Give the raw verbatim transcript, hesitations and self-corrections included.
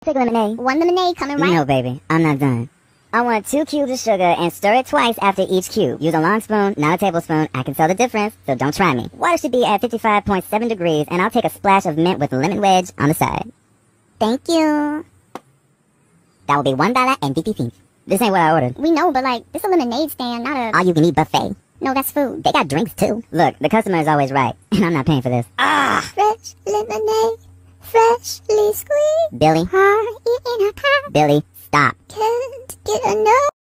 Take lemonade. One lemonade coming right. No, baby, I'm not done. I want two cubes of sugar and stir it twice after each cube. Use a long spoon, not a tablespoon. I can tell the difference, so don't try me. Water should be at fifty-five point seven degrees, and I'll take a splash of mint with lemon wedge on the side. Thank you. That will be one dollar and fifty cents. This ain't what I ordered. We know, but like, this a lemonade stand, not a... All-you-can-eat buffet. No, that's food. They got drinks, too. Look, the customer is always right, and I'm not paying for this. Ah! Fresh lemonade, freshly squeezed. Billy. Heart in a cup. Billy, stop. Can't get enough.